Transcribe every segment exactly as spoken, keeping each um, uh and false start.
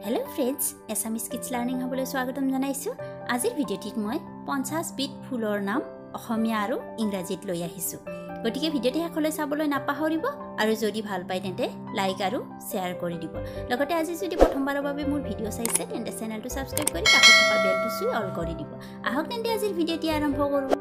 Hello friends, Assamese Kids Learning Habole swagatom janaisu. Ajir video tit moi fifty bit phulor naam Ohomia aru Ingrazit loi ahisu. Gotike video ti hakole saboloi napahoribo aru jodi bhal pai tente like aru share kori dibo. Logote aji jodi prothom barar babe mur video saise tente channel to subscribe kori kakot thoka bell to sui all kori dibo. Ahok tente ajir video ti arambho koru.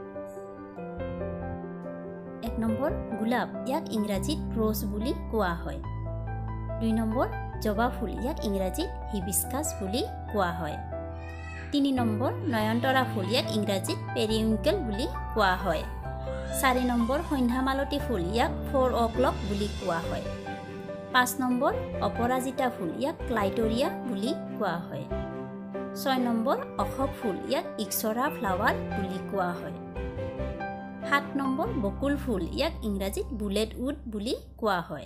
এক number গোলাপ ইয়াক ইংৰাজীত rose বুলি কোৱা হয়। দুই number জবা ফুল ইয়াক ইংৰাজীত হিবিস্কাছ বুলি কোৱা হয়। তিনি নম্বৰ নয়নতৰা ফুল ইয়াক ইংৰাজীত পেৰিউইংকেল বুলি কোৱা হয়। চাৰি নম্বৰ সন্ধ্যামালতী ফুল ইয়াক ফ'ৰ অ'ক্লক বুলি কোৱা হয়। পাঁচ নম্বৰ অপৰাজিতা ফুল ইয়াক ক্লাইটৰিয়া বুলি কোৱা হয়। ছয় নম্বৰ অশোক ফুল ইয়াক ইক্সৰা ফ্লাৱাৰ বুলি কোৱা হয়। সাত নম্বৰ বকুল ফুল ইয়াক ইংৰাজীত বুলেট উড বুলি কোৱা হয়।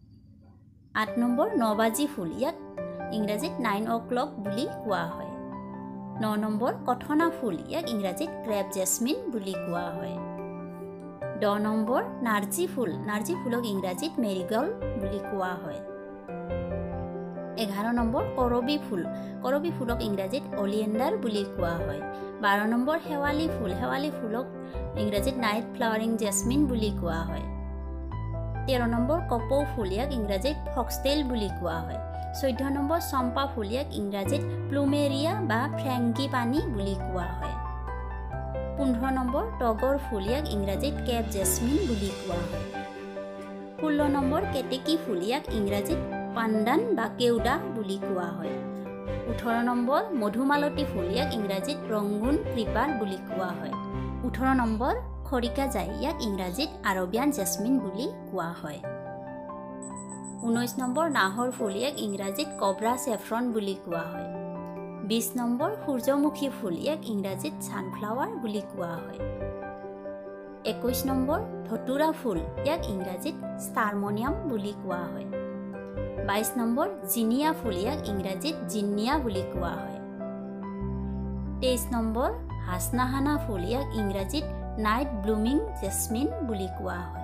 আঠ নম্বৰ নবাজি ফুল ইয়াক ইংৰাজীত নাইন অ'ক্লক বুলি কোৱা হয়। ন নম্বৰ কথনা ফুল ইয়াক ইংৰাজীত ক্ৰেপ জেসমিন বুলি কোৱা হয়। দহ নম্বৰ নাৰ্জী ফুল নাৰ্জী ফুলক ইংৰাজীত মেৰিগল্ড বুলি কোৱা হয়। এঘাৰ নম্বৰ কৰবি ফুল কৰবি ফুলক ইংৰাজীত অলিয়েণ্ডাৰ বুলি কোৱা হয়। বাৰ নম্বৰ শেৱালি ফুল শেৱালি ফুলক ইংৰাজীত নাইট ফ্লাৱাৰিং জেসমিন বুলি কোৱা হয়। তেৰ নম্বৰ কপৌ ফুল ইয়াক ইংৰাজীত ফক্সটেল বুলি কোৱা হয়। চৈধ্য নম্বৰ চম্পা ফুল ইয়াক ইংৰাজীত প্লুমেৰিয়া বা ফ্ৰেংকি পানী বুলি কোৱা হয়। পোন্ধৰ নম্বৰ টগৰ ফুল ইয়াক ইংৰাজীত কেপ জেসমিন বুলি কোৱা হয়। ষোল্ল নম্বৰ কেতেকী ফুল ইয়াক ইংৰাজীত পাণ্ডান বা কেউডা বুলি কোৱা হয়। ওঠৰ নম্বৰ মধুমালতী ফুল ইয়াক ইংৰাজীত ৰংগুন ক্ৰিপাৰ বুলি কোৱা হয়। ওঠৰ নম্বৰ খৰিকা যাই ইয়াক ইংৰাজীত আৰবিয়ান জেসমিন বুলি কোৱা হয়। ঊনৈছ নম্বৰ নাহৰ ফুল ইয়াক ইংৰাজীত কব্ৰা চেফ্ৰন বুলি কোৱা হয়। বিছ নম্বৰ সূৰ্যমুখী ফুল ইয়াক ইংৰাজীত ছানফ্লাৱাৰ বুলি কোৱা হয়। একৈছ নম্বৰ ধতুৰা ফুল ইয়াক ইংৰাজীত ষ্টাৰমনিয়াম বুলি কোৱা হয়। বাইছ নম্বৰ জিনিয়া ফুল ইয়াক ইংৰাজীত জিন্নিয়া বুলি কোৱা হয়। তেইছ নম্বৰ হাসনাহানা ফুল ইয়াক ইংৰাজীত নাইট ব্লুমিং জেসমিন বুলি কোৱা হয়।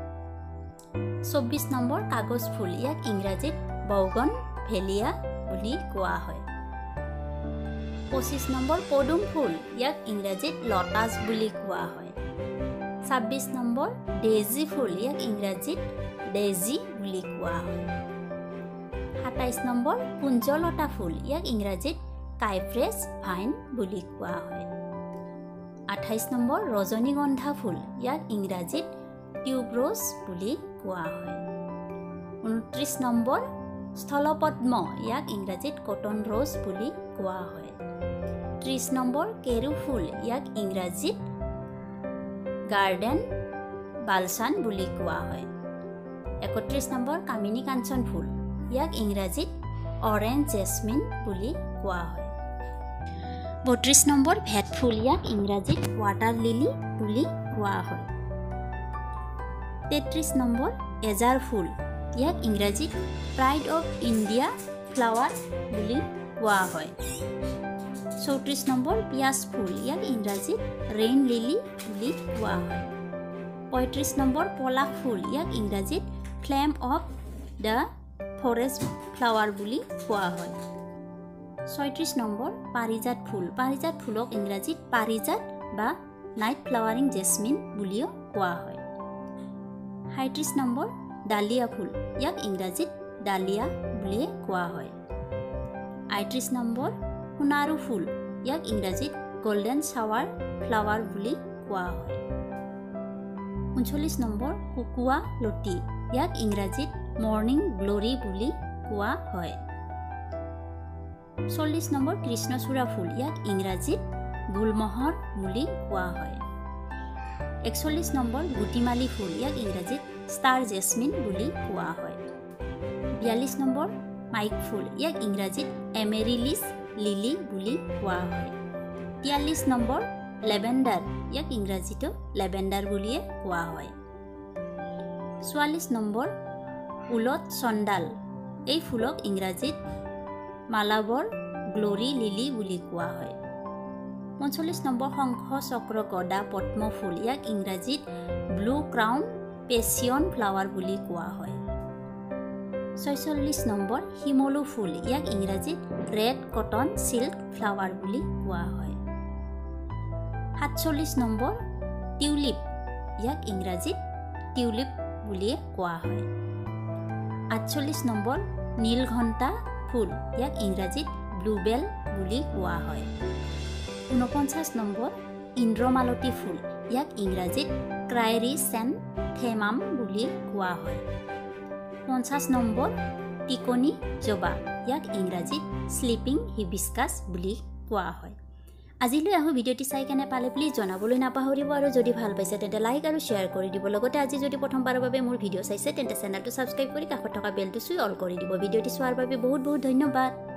চৌব্বিছ নম্বৰ কাগজ ফুল ইয়াক ইংৰাজীত বৌগন ভেলিয়া বুলি কোৱা হয়। পঁচিছ নম্বৰ পদুম ফুল ইয়াক ইংৰাজীত লটাছ বুলি কোৱা হয়। ছাব্বিছ নম্বৰ ডেজি ফুল ইয়াক ইংৰাজীত ডেজি বুলি কোৱা হয়। সাতাইছ নম্বৰ কুঞ্জলতা ফুল ইয়াক ইংৰাজীত কাইপ্ৰেছ ভাইন বুলি কোৱা হয়। আঠাইছ নম্বৰ ৰজনীগন্ধা ফুল ইয়াক ইংৰাজীত টিউবৰোজ বুলি কোৱা হয়। ঊনত্ৰিছ নম্বৰ স্থলপদ্ম ইয়াক ইংৰাজীত কটন ৰ'জ বুলি কোৱা হয়। ত্ৰিছ নম্বৰ কেৰু ফুল ইয়াক ইংৰাজীত গাৰ্ডেন বালচান বুলি কোৱা হয়। একত্ৰিছ নম্বৰ কামিনী কাঞ্চন ফুল ইয়াক ইংৰাজীত অৰেঞ্জ জেসমিন বুলি কোৱা হয়। বত্ৰিছ নম্বৰ ভেট ফুল ইয়াক ইংৰাজীত ৱাটাৰ লিলি বুলি কোৱা হয়। তেত্ৰিছ নম্বৰ এজাৰ ফুল ইয়াক ইংৰাজীত প্ৰাইড অফ ইণ্ডিয়া ফ্লাৱাৰ বুলি কোৱা হয়। চৌত্ৰিছ নম্বৰ পিয়াজ ফুল ইয়াক ইংৰাজীত ৰেইন লিলি বুলি কোৱা হয়। পঁয়ত্ৰিছ নম্বৰ পলাশ ফুল ইয়াক ইংৰাজীত flame of the forest flower বুলি কোৱা হয়। ছয়ত্ৰিছ নম্বৰ পাৰিজাত ফুল পাৰিজাত ফুলক ইংৰাজীত পাৰিজাত বা নাইট ফ্লাৱাৰিং জেসমিন বুলিও কোৱা হয়। সাঁত্ৰিছ নম্বৰ ডালিয়া ফুল ইয়াক ইংৰাজীত ডালিয়া বুলিয়ে কোৱা হয়। আঠত্ৰিছ নম্বৰ সোণাৰু ফুল ইয়াক ইংৰাজীত গল্ডেন শ্বাৱাৰ ফ্লাৱাৰ বুলি কোৱা হয়। ঊনচল্লিছ নম্বৰ কুকুৱা লতি ইয়াক ইংৰাজীত মৰ্নিং গ্লৰি বুলি কোৱা হয়। চল্লিছ নম্বৰ কৃষ্ণচূড়া ফুল ইয়াক ইংৰাজীত গুলমহৰ বুলি কোৱা হয়। একচল্লিছ নম্বৰ গুটিমালি ফুল ইয়াক ইংৰাজীত ষ্টাৰ জেসমিন বুলি কোৱা হয়। বিয়াল্লিছ নম্বৰ মাইক ফুল ইয়াক ইংৰাজীত এমেৰিলিছ লিলি বুলি কোৱা হয়। তিয়াল্লিছ নম্বৰ লেভেণ্ডাৰ ইয়াক ইংৰাজীতো লেভেণ্ডাৰ বুলিয়ে কোৱা হয়। চুৱাল্লিছ নম্বৰ উলত চণ্ডাল এই ফুলক ইংৰাজীত মালাবৰ গ্লৰি লিলি বুলি কোৱা হয়। পঞ্চল্লিছ নম্বৰ শংখ চক্ৰ গদা পদ্ম ফুল ইয়াক ইংৰাজীত ব্লু ক্ৰাউন পেচিয়ন ফ্লাৱাৰ বুলি কোৱা হয়। ছয়চল্লিছ নম্বৰ শিমলু ফুল, ইয়াক ইংৰাজীত ৰেড কটন চিল্ক ফ্লাৱাৰ বুলি কোৱা হয়। সাতচল্লিছ নম্বৰ টিউলিপ, ইয়াক ইংৰাজীত টিউলিপ বুলিয়ে কোৱা হয়। আঠচল্লিছ নম্বৰ নীলঘণ্টা ফুল, ইয়াক ইংৰাজীত ব্লুবেল বুলি কোৱা হয়। ঊনপঞ্চাছ নম্বৰ ইন্দ্ৰমালতী ফুল, ইয়াক ইংৰাজীত ক্ৰাইৰিচেন্থেমাম বুলি কোৱা হয়। পঞ্চাছ নম্বৰ টিকনি জবা, ইয়াক ইংৰাজীত স্লিপিং হিবিস্কাছ বুলি কোৱা হয়। আজিলৈ আহোঁ, ভিডিঅ'টি চাই কেনে পালে প্লিজ জনাবলৈ নাপাহৰিব আৰু যদি ভাল পাইছে তেন্তে লাইক আৰু শ্বেয়াৰ কৰি দিব। লগতে আজি যদি প্ৰথমবাৰৰ বাবে মোৰ ভিডিঅ' চাইছে তেন্তে চেনেলটো ছাবস্ক্ৰাইব কৰি কাষত থকা বেলটো চুই অল কৰি দিব। ভিডিঅ'টি চোৱাৰ বাবে বহুত বহুত ধন্যবাদ।